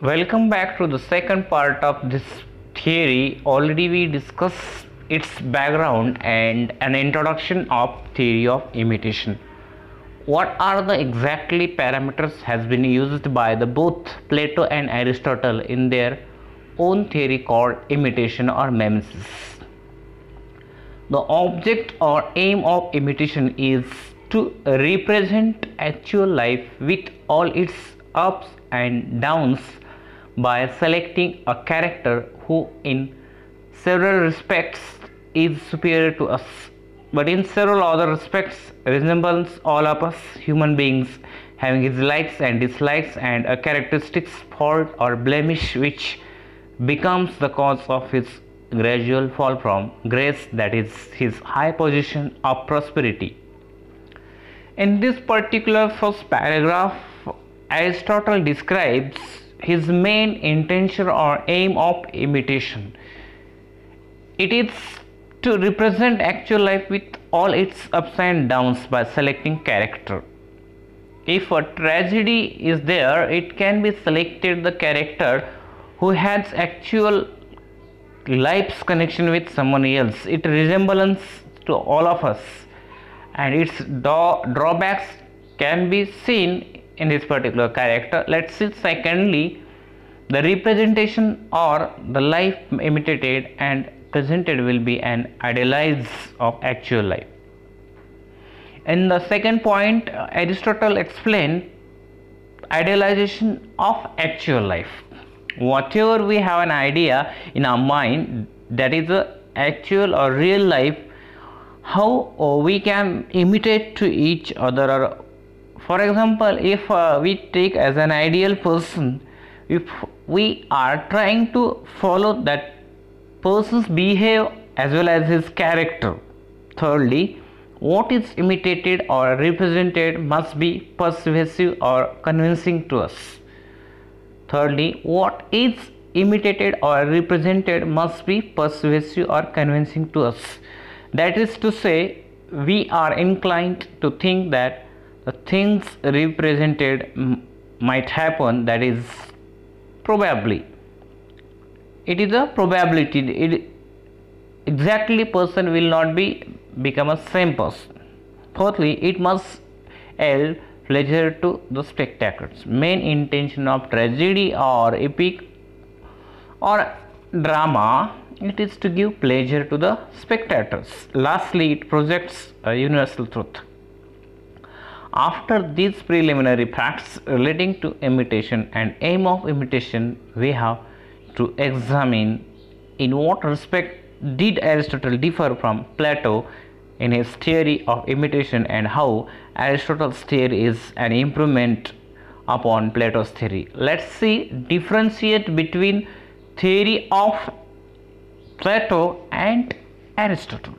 Welcome back to the second part of this theory. Already we discussed its background and an introduction of theory of imitation. What are the exactly parameters has been used by the both Plato and Aristotle in their own theory called imitation or mimesis. The object or aim of imitation is to represent actual life with all its ups and downs by selecting a character who in several respects is superior to us, but in several other respects resembles all of us human beings, having his likes and dislikes and a characteristics, fault or blemish which becomes the cause of his gradual fall from grace, that is his high position of prosperity. In this particular first paragraph, Aristotle describes his main intention or aim of imitation. It is to represent actual life with all its ups and downs by selecting character. If a tragedy is there, it can be selected the character who has actual life's connection with someone else. It resembles to all of us, and its drawbacks can be seen in this particular character. Let's see secondly the representation or the life imitated and presented will be an idealize of actual life. In the second point, Aristotle explained idealization of actual life. Whatever we have an idea in our mind that is a actual or real life, how we can imitate to each other. Or for example, if we take as an ideal person, if we are trying to follow that person's behavior as well as his character. Thirdly, what is imitated or represented must be persuasive or convincing to us. Thirdly, what is imitated or represented must be persuasive or convincing to us. That is to say, we are inclined to think that the things represented might happen, that is probably. It is a probability. Exactly person will not become a same person. Fourthly, it must yield pleasure to the spectators. Main intention of tragedy or epic or drama, it is to give pleasure to the spectators. Lastly, it projects a universal truth. After these preliminary facts relating to imitation and aim of imitation, we have to examine in what respect did Aristotle differ from Plato in his theory of imitation and how Aristotle's theory is an improvement upon Plato's theory. Let's see differentiate between theory of Plato and Aristotle.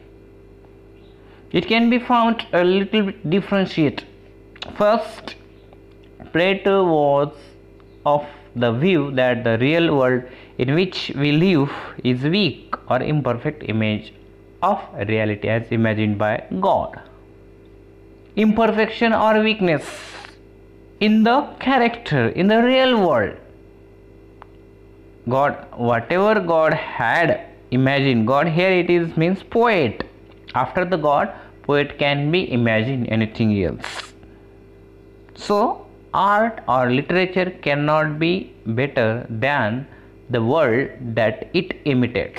It can be found a little bit differentiate. First, Plato was of the view that the real world in which we live is weak or imperfect image of reality as imagined by God. Imperfection or weakness in the character, in the real world. God, whatever God had imagined, God here it is means poet. After the God, poet can be imagined anything else. So, art or literature cannot be better than the world that it imitates.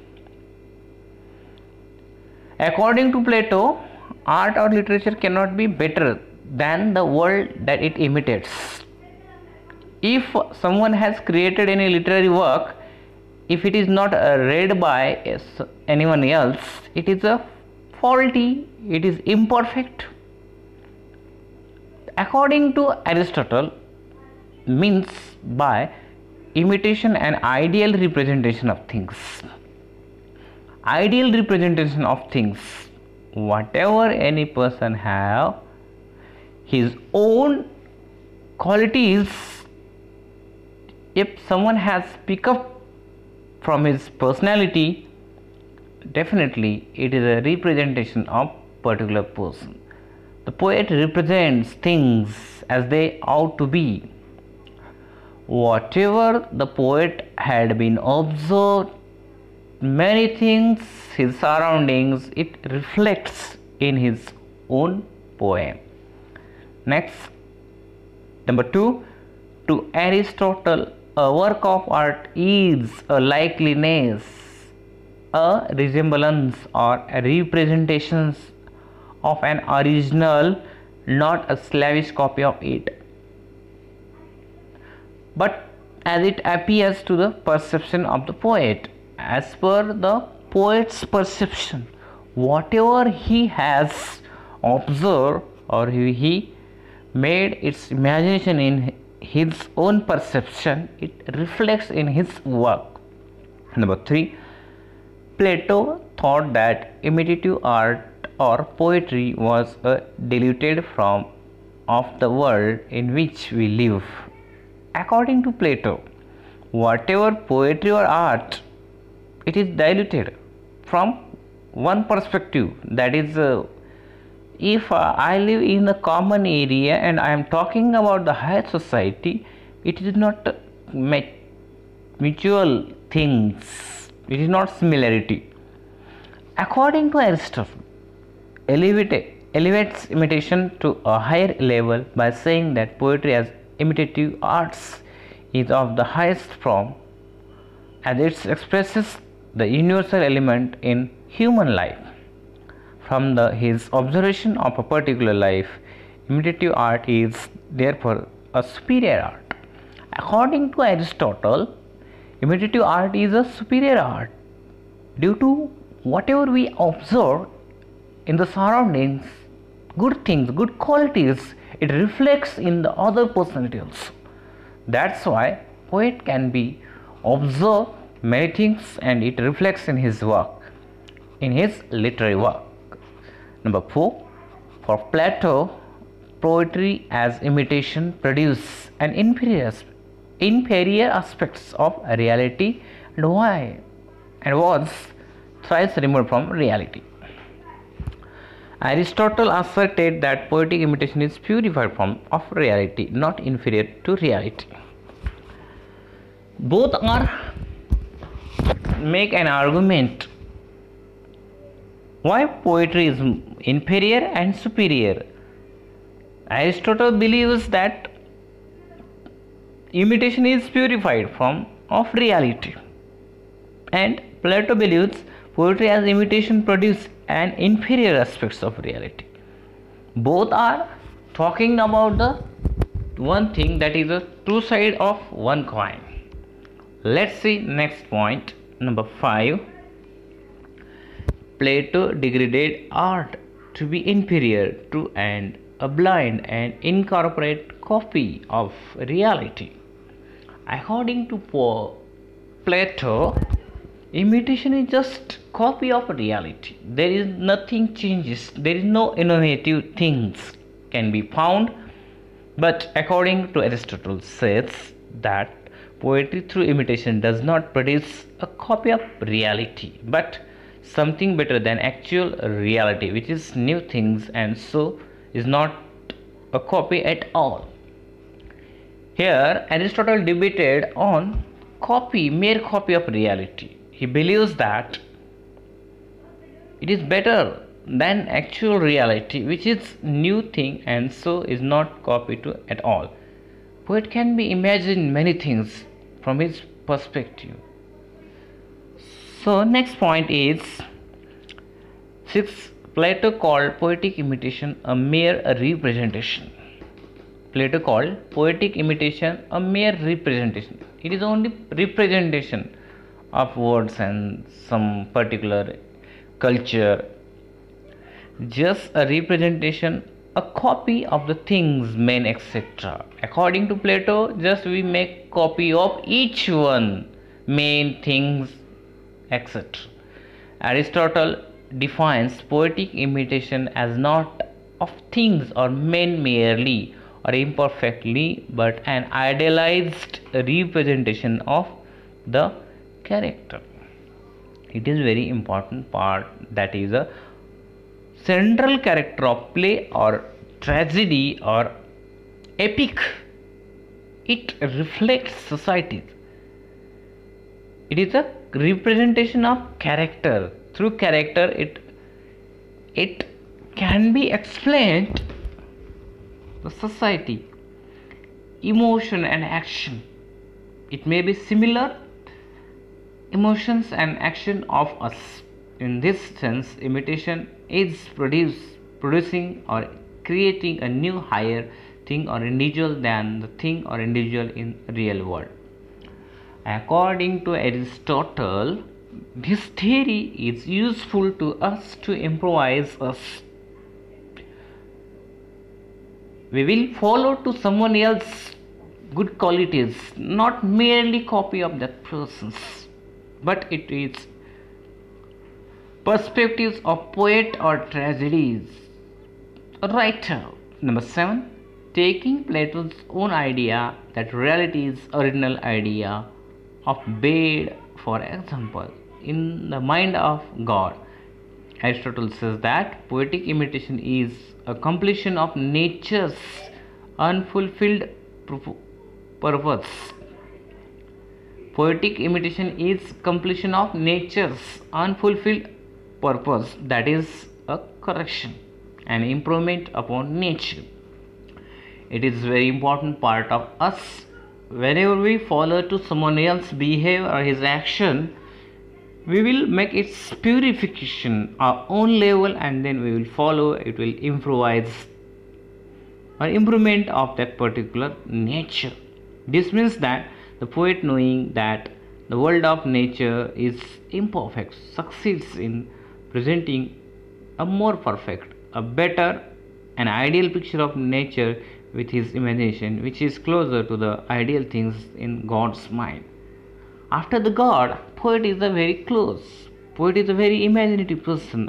According to Plato, art or literature cannot be better than the world that it imitates. If someone has created any literary work, if it is not read by anyone else, it is a faulty, it is imperfect. According to Aristotle, means by imitation an ideal representation of things. Ideal representation of things, whatever any person have his own qualities, if someone has picked up from his personality, definitely it is a representation of particular person. The poet represents things as they ought to be. whatever the poet had been observed, many things, his surroundings, it reflects in his own poem. Next, number 2, to Aristotle, a work of art is a likeness, a resemblance, or a representation of an original, not a slavish copy of it, but as it appears to the perception of the poet. As per the poet's perception, whatever he has observed or he made its imagination in his own perception, it reflects in his work. Number 3, Plato thought that imitative art or poetry was a diluted form of the world in which we live. According to Plato, whatever poetry or art, it is diluted from one perspective, that is, if I live in a common area and I am talking about the higher society, it is not mutual things, it is not similarity. According to Aristotle, elevates imitation to a higher level by saying that poetry as imitative arts is of the highest form, as it expresses the universal element in human life. From his observation of a particular life, imitative art is therefore a superior art. According to Aristotle, imitative art is a superior art due to whatever we observe in the surroundings, good things, good qualities, it reflects in the other personality also. That's why poet can be observe many things and it reflects in his work, in his literary work. Number 4, for Plato, poetry as imitation produce an inferior aspects of reality and was thrice removed from reality. Aristotle asserted that poetic imitation is purified form of reality, not inferior to reality. Both are make an argument why poetry is inferior and superior. Aristotle believes that imitation is purified form of reality, and Plato believes poetry as imitation produce an inferior aspects of reality. Both are talking about the one thing, that is the two side of one coin. Let's see next point, number 5. Plato degraded art to be inferior to and a blind and incorporate copy of reality. According to Plato, imitation is just copy of reality. There is nothing changes, there is no innovative things can be found. But according to Aristotle says that poetry through imitation does not produce a copy of reality, but something better than actual reality, which is new things, and so is not a copy at all. Here Aristotle debated on mere copy of reality. He believes that it is better than actual reality, which is new thing and so is not copied to at all. Poet can be imagined many things from his perspective. So next point is 6. Plato called poetic imitation a mere representation. Plato called poetic imitation a mere representation. It is only representation of words and some particular culture, just a representation, a copy of the things, men, etc. According to Plato, just we make copy of each one, main things, etc. Aristotle defines poetic imitation as not of things or men merely or imperfectly, but an idealized representation of the character. It is very important part, that is a central character of play or tragedy or epic it reflects society. It is a representation of character. Through character, it can be explained the society, emotion and action. It may be similar emotions and action of us. In this sense, imitation is producing or creating a new higher thing or individual than the thing or individual in real world. According to Aristotle, this theory is useful to us to improvise us. We will follow to someone else's good qualities, not merely copy of that person's, but it is perspectives of poet or tragedies, writer. Number 7, taking Plato's own idea that reality is original idea of bed. For example, in the mind of God, Aristotle says that poetic imitation is a completion of nature's unfulfilled purpose. Poetic imitation is completion of nature's unfulfilled purpose, that is a correction and improvement upon nature. It is very important part of us. Whenever we follow to someone else's behavior or his action, we will make its purification our own level, and then we will follow. It will improvise or improvement of that particular nature. This means that the poet, knowing that the world of nature is imperfect, succeeds in presenting a more perfect, a better, an ideal picture of nature with his imagination, which is closer to the ideal things in God's mind. After the God, poet is a very close. Poet is a very imaginative person.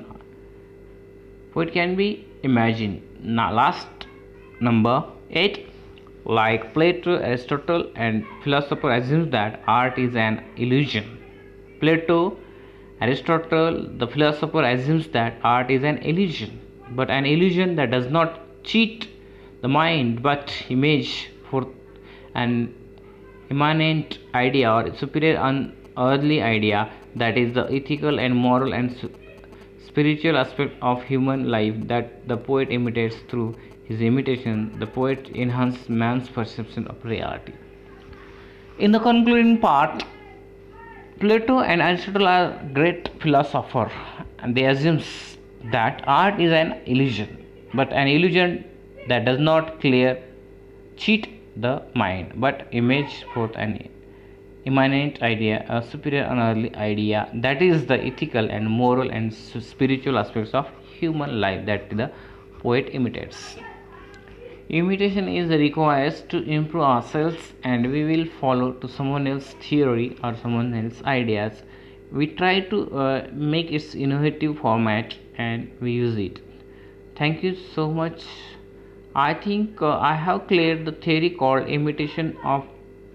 Poet can be imagined. Now, last number 8, like Plato, Aristotle, and philosopher assumes that art is an illusion. Plato, Aristotle, the philosopher assumes that art is an illusion, but an illusion that does not cheat the mind but image for an immanent idea or superior unearthly idea, that is the ethical and moral and spiritual aspect of human life that the poet imitates. Through his imitation, the poet enhances man's perception of reality. In the concluding part, Plato and Aristotle are great philosophers, and they assume that art is an illusion, but an illusion that does not cheat the mind, but image forth an immanent idea, a superior unearthly idea, that is the ethical and moral and spiritual aspects of human life that the poet imitates. Imitation is required to improve ourselves, and we will follow to someone else's theory or someone else's ideas. We try to make its innovative format and we use it. Thank you so much. I think I have cleared the theory called imitation of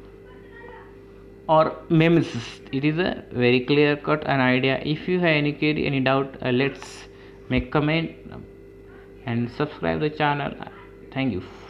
or mimesis. It is a very clear cut an idea. If you have any query, any doubt, let's make comment and subscribe the channel. Thank you.